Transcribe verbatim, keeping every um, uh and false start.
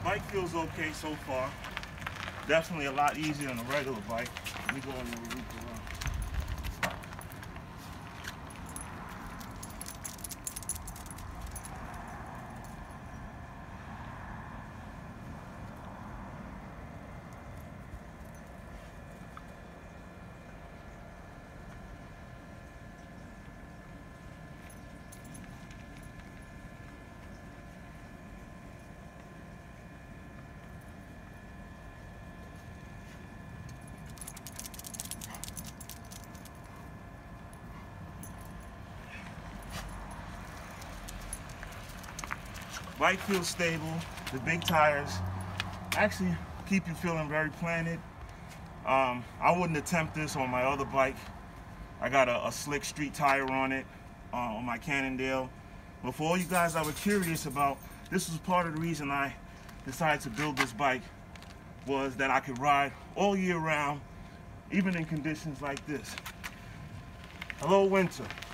Bike feels okay so far. Definitely a lot easier than a regular bike. Let me go on the loop around. Bike feels stable. The big tires actually keep you feeling very planted. Um, I wouldn't attempt this on my other bike. I got a, a slick street tire on it, uh, on my Cannondale. But for all you guys that were curious about, this was part of the reason I decided to build this bike, was that I could ride all year round, even in conditions like this. Hello, winter.